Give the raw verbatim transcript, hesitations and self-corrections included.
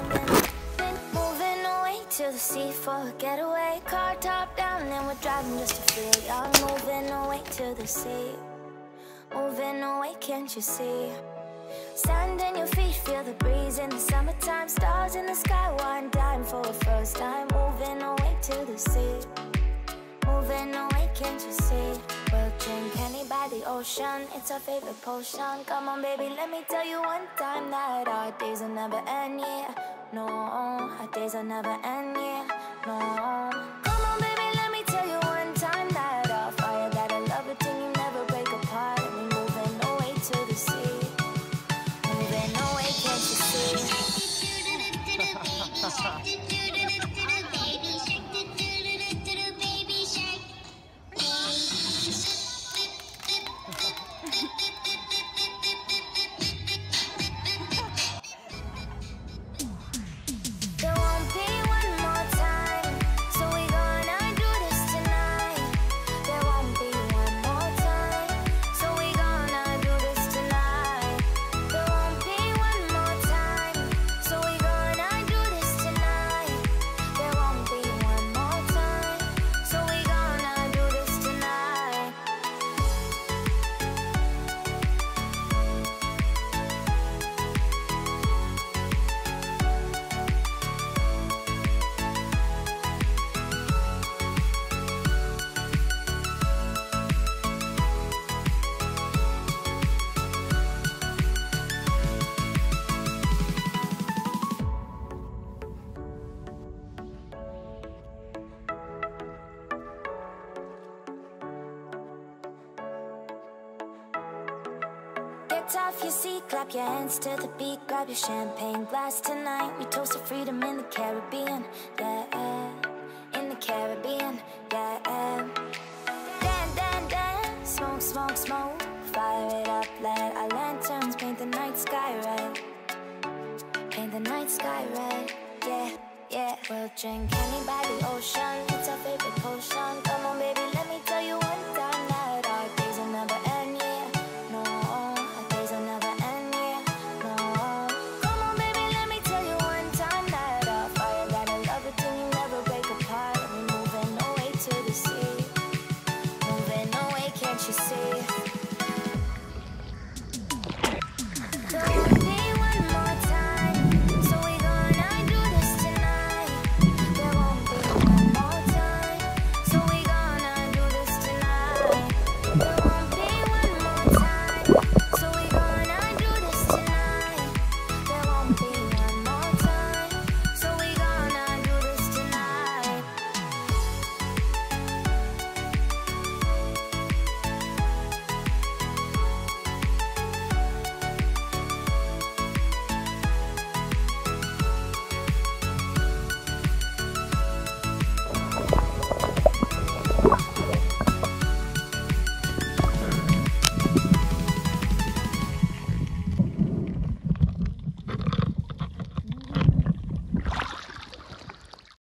Moving away to the sea for a getaway. Car top down and we're driving just to feel young. Moving away to the sea. Moving away, can't you see? Sand in your feet, feel the breeze in the summertime. Stars in the sky, one dime for a first time. Moving away to the sea. Moving away, can't you see? We'll drink honey by the ocean, it's our favorite potion. Come on baby, let me tell you one time that our days will never end, yeah. No, our days will never end, yeah. No. Come on baby, let me tell you one time that our fire got a love it till you never break apart. And we moving away to the sea. Moving away, can't you see? There won't be one more time, so we gonna do this tonight. There won't be one more time, so we gonna do this tonight. There won't be one more time, so we gonna do this tonight. There won't be one more time, so we gonna do this tonight. Get off your seat, clap your hands to the beat. Grab your champagne glass tonight. We toast to freedom in the Caribbean, yeah. In the Caribbean, yeah. Dan, dan, dan, smoke, smoke, smoke. Fire it up, let our lanterns paint the night sky red. Paint the night sky red, yeah, yeah. We'll drink honey by the ocean, it's our favorite potion. Come on baby,